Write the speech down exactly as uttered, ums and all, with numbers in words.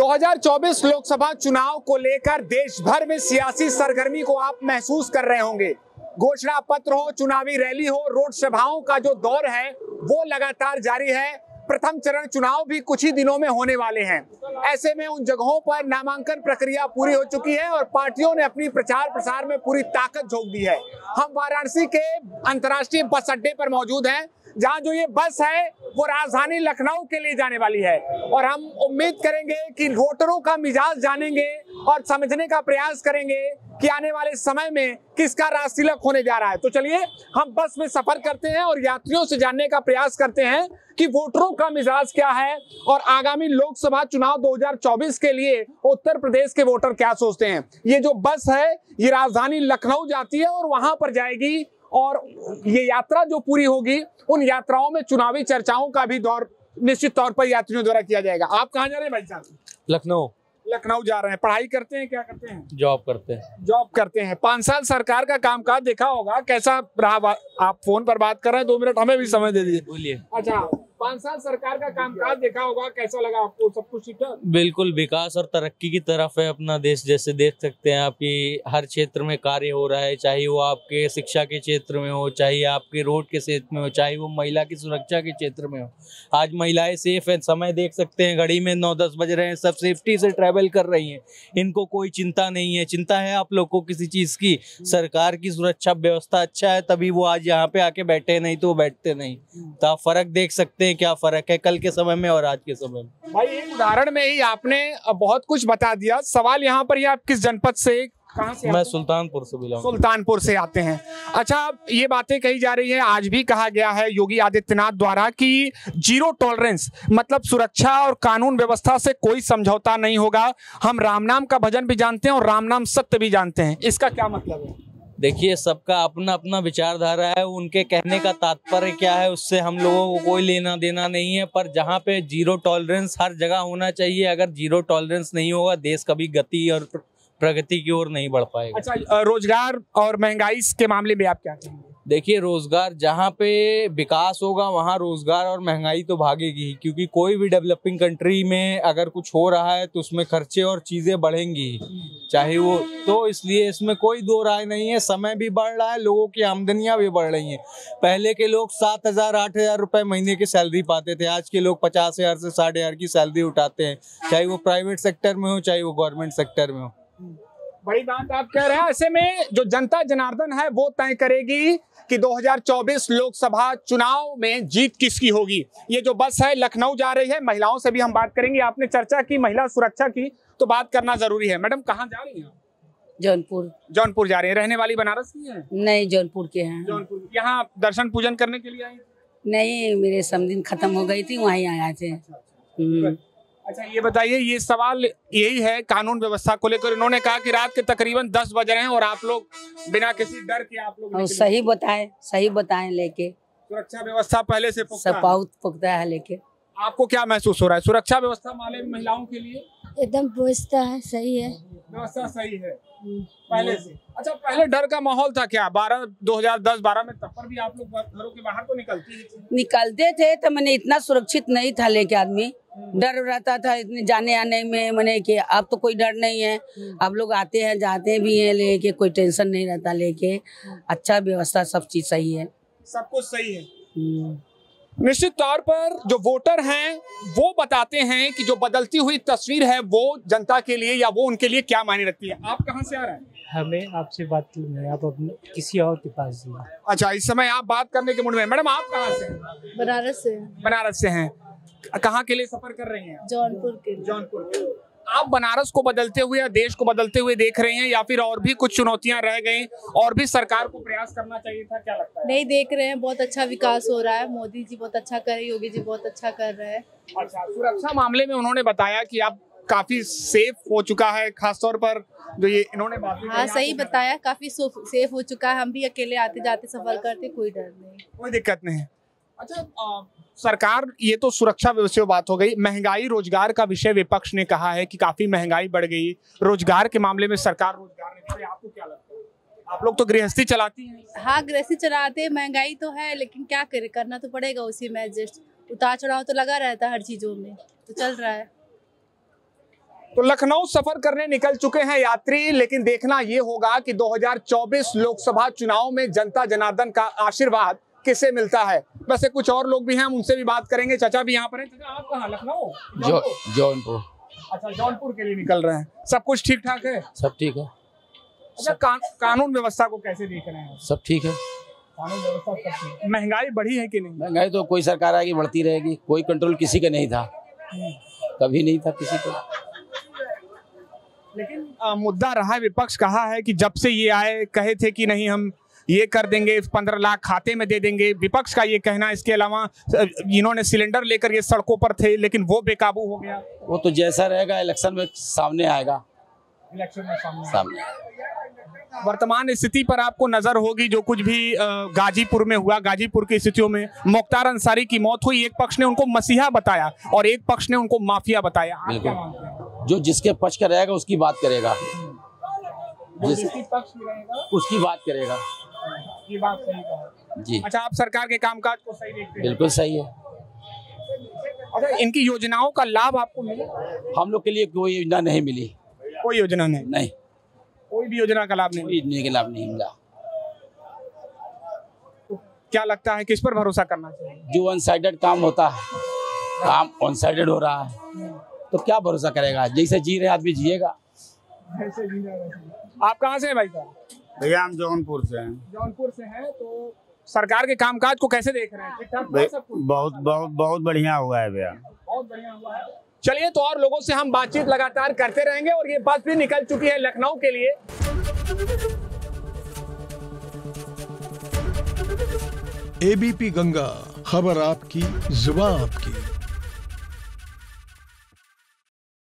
दो हज़ार चौबीस लोकसभा चुनाव को लेकर देश भर में सियासी सरगर्मी को आप महसूस कर रहे होंगे। घोषणा पत्र हो, चुनावी रैली हो, रोड सभाओं का जो दौर है वो लगातार जारी है। प्रथम चरण चुनाव भी कुछ ही दिनों में होने वाले हैं। ऐसे में उन जगहों पर नामांकन प्रक्रिया पूरी हो चुकी है और पार्टियों ने अपनी प्रचार प्रसार में पूरी ताकत झोंक दी है। हम वाराणसी के अंतर्राष्ट्रीय बस अड्डे पर मौजूद हैं, जहां जो ये बस है वो राजधानी लखनऊ के लिए जाने वाली है और हम उम्मीद करेंगे कि वोटरों का मिजाज जानेंगे और समझने का प्रयास करेंगे कि आने वाले समय में किसका राज तिलक होने जा रहा है। तो चलिए हम बस में सफर करते हैं और यात्रियों से जानने का प्रयास करते हैं कि वोटरों का मिजाज क्या है और आगामी लोकसभा चुनाव दो हज़ार चौबीस के लिए उत्तर प्रदेश के वोटर क्या सोचते हैं। ये जो बस है ये राजधानी लखनऊ जाती है और वहां पर जाएगी और ये यात्रा जो पूरी होगी उन यात्राओं में चुनावी चर्चाओं का भी दौर निश्चित तौर पर यात्रियों द्वारा किया जाएगा। आप कहाँ जा रहे हैं भाई साहब? लखनऊ। लखनऊ जा रहे हैं। पढ़ाई करते हैं, क्या करते हैं? जॉब करते हैं। जॉब करते हैं। पांच साल सरकार का कामकाज देखा होगा, कैसा रहा? आप फोन पर बात कर रहे हैं, दो मिनट हमें भी समय दे दीजिए। बोलिए। अच्छा, पांच साल सरकार का कामकाज देखा होगा, कैसा लगा आपको? सब कुछ ठीक है? बिल्कुल विकास और तरक्की की तरफ है अपना देश। जैसे देख सकते हैं आपकी हर क्षेत्र में कार्य हो रहा है, चाहे वो आपके शिक्षा के क्षेत्र में हो, चाहे आपके रोड के क्षेत्र में हो, चाहे वो महिला की सुरक्षा के क्षेत्र में हो। आज महिलाएं सेफ है। समय देख सकते हैं घड़ी में नौ दस बज रहे हैं, सब सेफ्टी से ट्रैवल कर रही हैं। इनको कोई चिंता नहीं है। चिंता है आप लोग को किसी चीज की? सरकार की सुरक्षा व्यवस्था अच्छा है तभी वो आज यहाँ पे आके बैठे, नहीं तो वो बैठते नहीं। तो आप फर्क देख सकते हैं क्या फर्क है कल के समय में और आज के समय में। भाई एक उदाहरण में ही आपने बहुत कुछ बता दिया। सवाल यहाँ पर, ये आप किस जनपद से, कहाँ से? मैं सुल्तानपुर से बिलोंग सुल्तानपुर से आते हैं। अच्छा, ये बातें कही जा रही है, आज भी कहा गया है योगी आदित्यनाथ द्वारा कि जीरो टॉलरेंस, मतलब सुरक्षा और कानून व्यवस्था से कोई समझौता नहीं होगा। हम राम नाम का भजन भी जानते हैं और राम नाम सत्य भी जानते हैं। इसका क्या मतलब है? देखिए, सबका अपना अपना विचारधारा है। उनके कहने का तात्पर्य क्या है उससे हम लोगों को कोई लेना देना नहीं है। पर जहाँ पे जीरो टॉलरेंस हर जगह होना चाहिए। अगर जीरो टॉलरेंस नहीं होगा देश कभी गति और प्रगति की ओर नहीं बढ़ पाएगा। अच्छा, रोजगार और महंगाई के मामले में आप क्या कहेंगे? देखिए, रोजगार जहाँ पे विकास होगा वहाँ रोजगार और महंगाई तो भागेगी ही, क्योंकि कोई भी डेवलपिंग कंट्री में अगर कुछ हो रहा है तो उसमें खर्चे और चीजें बढ़ेंगी चाहे वो, तो इसलिए इसमें कोई दो राय नहीं है। समय भी बढ़ रहा है, लोगों की आमदनियां भी बढ़ रही हैं। पहले के लोग सात हजार आठ हजार रुपए महीने की सैलरी पाते थे, आज के लोग पचास हजार से साठ हजार की सैलरी उठाते हैं, चाहे वो प्राइवेट सेक्टर में हो चाहे वो गवर्नमेंट सेक्टर में हो। बड़ी बात आप कह रहे हैं। ऐसे में जो जनता जनार्दन है वो तय करेगी कि दो हज़ार चौबीस लोकसभा चुनाव में जीत किसकी होगी। ये जो बस है लखनऊ जा रही है। महिलाओं से भी हम बात करेंगे। आपने चर्चा की महिला सुरक्षा की, तो बात करना जरूरी है। मैडम, कहाँ जा रही हैं? जौनपुर। जौनपुर जा रही है। रहने वाली बनारस की है? नहीं, जौनपुर के हैं। जौनपुर। यहाँ दर्शन पूजन करने के लिए आई? नहीं, मेरे समदिन खत्म हो गई थी, वहीं आया थे। अच्छा, ये बताइए, ये सवाल यही है कानून व्यवस्था को लेकर। इन्होंने कहा कि रात के तकरीबन दस बज रहे हैं और आप लोग बिना किसी डर के आप लोग सही बताए सही बताए लेके सुरक्षा व्यवस्था पहले से पुख्ता सब बहुत पुख्ता है लेके। आपको क्या महसूस हो रहा है सुरक्षा व्यवस्था मामले में महिलाओं के लिए? एकदम व्यवस्था है, सही है। व्यवस्था सही है पहले से। अच्छा, पहले डर का माहौल था क्या? बारह दो हजार दस बारह में तब पर भी आप लोग घरों के बाहर तो निकलती निकलते थे, तो मैंने इतना सुरक्षित नहीं था लेके आदमी, डर रहता था इतने जाने आने में। मैंने कि अब तो कोई डर नहीं है, अब लोग आते हैं जाते भी हैं लेके, कोई टेंशन नहीं रहता लेके। अच्छा व्यवस्था, सब चीज सही है, सब कुछ सही है। निश्चित तौर पर जो वोटर हैं वो बताते हैं कि जो बदलती हुई तस्वीर है वो जनता के लिए या वो उनके लिए क्या मायने रखती है। आप कहाँ से आ रहे हैं? हमें आपसे बात करनी है, आप अपने किसी और के पास जाइए। अच्छा, इस समय आप बात करने के मूड में। मैडम, आप कहाँ से हैं? बनारस से। बनारस से हैं। कहाँ के लिए सफर कर रही हैं? जौनपुर के। जौनपुर के। आप बनारस को बदलते हुए या देश को बदलते हुए देख रहे हैं या फिर और भी कुछ चुनौतियां रह गई और भी सरकार को प्रयास करना चाहिए था, क्या लगता है? नहीं, देख रहे हैं बहुत अच्छा विकास हो रहा है। मोदी जी बहुत अच्छा कर रहे हैं, योगी जी बहुत अच्छा कर रहे हैं। अच्छा, सुरक्षा मामले में उन्होंने बताया कि आप काफी सेफ हो चुका है, खासतौर पर जो ये इन्होंने बात। हाँ, सही बताया, काफी सेफ हो चुका है। हम भी अकेले आते जाते सफर करते, कोई डर नहीं, कोई दिक्कत नहीं है। अच्छा, आ, सरकार, ये तो सुरक्षा विषय बात हो गई। महंगाई रोजगार का विषय विपक्ष ने कहा है कि काफी महंगाई बढ़ गई। रोजगार के मामले में सरकार रोजगार नहीं दे रही, आपको क्या लगता है? आप लोग तो गृहस्थी चलाती हैं। हाँ, गृहस्थी चलाते हैं। महंगाई तो है लेकिन क्या करे, करना तो पड़ेगा उसी में एडजस्ट। उतार चढ़ाव तो लगा रहता है हर चीजों में, तो चल रहा है। तो लखनऊ सफर करने निकल चुके हैं यात्री, लेकिन देखना ये होगा कि दो हज़ार चौबीस लोकसभा चुनाव में जनता जनार्दन का आशीर्वाद किसे मिलता है। वैसे कुछ और लोग भी हैं, हम उनसे भी बात करेंगे। चाचा भी यहाँ पर हैं। चाचा आप कहाँ? लखनऊ? जो जौनपुर। अच्छा, जौनपुर के लिए निकल रहे हैं। सब कुछ ठीक ठाक है? सब ठीक है। अच्छा, का, कानून व्यवस्था को कैसे देख रहे हैं? सब ठीक है। कानून व्यवस्था सब ठीक है। महंगाई बढ़ी है कि नहीं? महंगाई तो कोई सरकार आएगी बढ़ती रहेगी, कोई कंट्रोल किसी का नहीं था, कभी नहीं था किसी को। लेकिन आ, मुद्दा रहा है, विपक्ष कहा है कि जब से ये आए कहे थे कि नहीं हम ये कर देंगे, पंद्रह लाख खाते में दे देंगे, विपक्ष का ये कहना। इसके अलावा इन्होंने सिलेंडर लेकर ये सड़कों पर थे, लेकिन वो बेकाबू हो गया। वो तो जैसा रहेगा इलेक्शन में सामने आएगा। इलेक्शन में सामने सामने वर्तमान स्थिति पर आपको नजर होगी, जो कुछ भी गाजीपुर में हुआ, गाजीपुर की स्थितियों में मुख्तार अंसारी की मौत हुई। एक पक्ष ने उनको मसीहा बताया और एक पक्ष ने उनको माफिया बताया। आप क्या मानते हैं? जो जिसके पक्ष का रहेगा उसकी बात करेगा, जिस पक्ष में रहेगा उसकी बात करेगा। ये बात सही कहा जी। अच्छा, आप सरकार के कामकाज को सही देखते हैं? बिल्कुल सही है। अच्छा, इनकी योजनाओं का लाभ आपको मिला? हम लोग के लिए कोई योजना नहीं मिली। कोई योजना नहीं? नहीं, कोई भी योजना का लाभ नहीं? कोई योजना का लाभ नहीं मिला। तो क्या लगता है किस पर भरोसा करना चाहिए? जो वन साइडेड काम होता है, काम वन साइडेड हो रहा है, तो क्या भरोसा करेगा? जैसे जी रहे आदमी जिएगा। आप कहाँ से हैं भाई साहब? भैया हम जौनपुर से हैं। जौनपुर से हैं। तो सरकार के कामकाज को कैसे देख रहे हैं? ठीक ठाक हुआ सब कुछ? बहुत बहुत बहुत बढ़िया हुआ है भैया, बहुत बढ़िया हुआ है। चलिए, तो और लोगों से हम बातचीत लगातार करते रहेंगे और ये बस भी निकल चुकी है लखनऊ के लिए। एबीपी गंगा, खबर आपकी, जुबान आपकी।